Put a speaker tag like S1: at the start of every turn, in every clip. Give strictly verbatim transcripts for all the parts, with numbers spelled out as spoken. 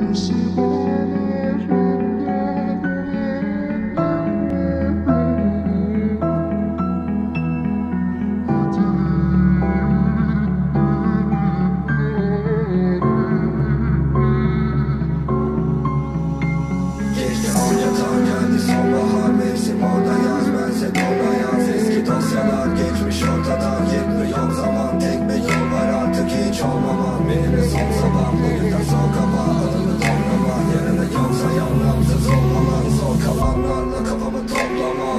S1: Geçmiş ortada, yetmiyor zaman. Tek bir yol var artık, hiç olmaman. Benim son sabah, bu yüzden son kapa. Adını toplama, yerine yoksa anlamsız olmaman. Zor kalanlarla kafamı toplama.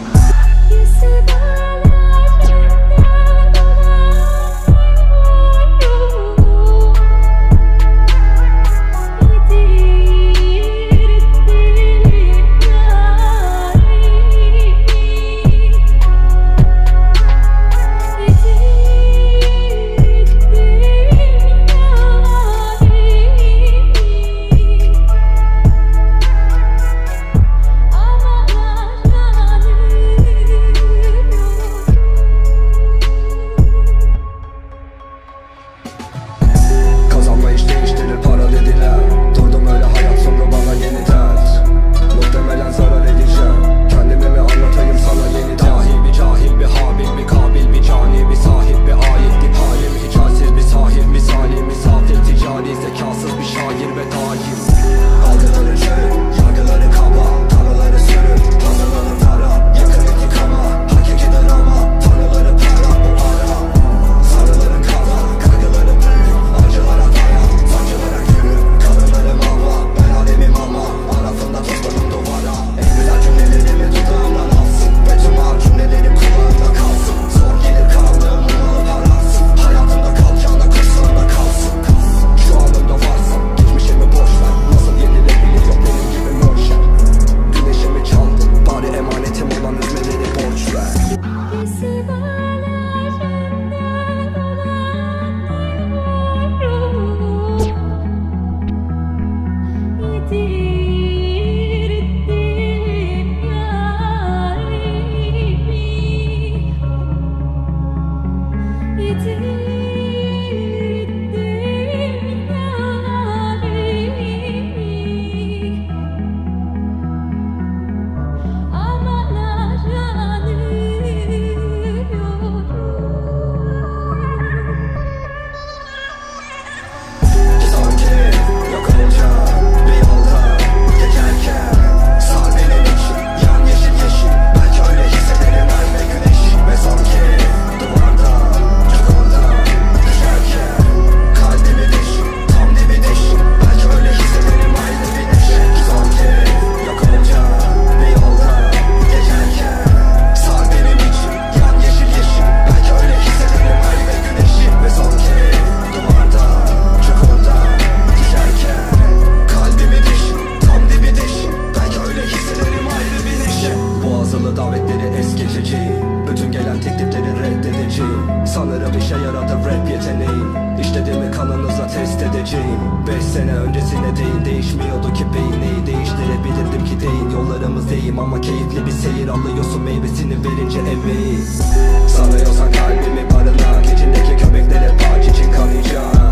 S1: Davetleri es geçeceğim, bütün gelen teklifleri reddedeceğim. Sanırım işe yaradı rap yeteneğim. İşlediğimi kanınıza test edeceğim. Beş sene öncesine değin, değişmiyordu ki beyin. Neyi değiştirebilirdim ki değil. Yollarımız değil ama keyifli bir seyir. Alıyorsun meyvesini verince emeği. Sanıyorsan kalbimi barınak, içindeki köpeklere parç için kanayacağım.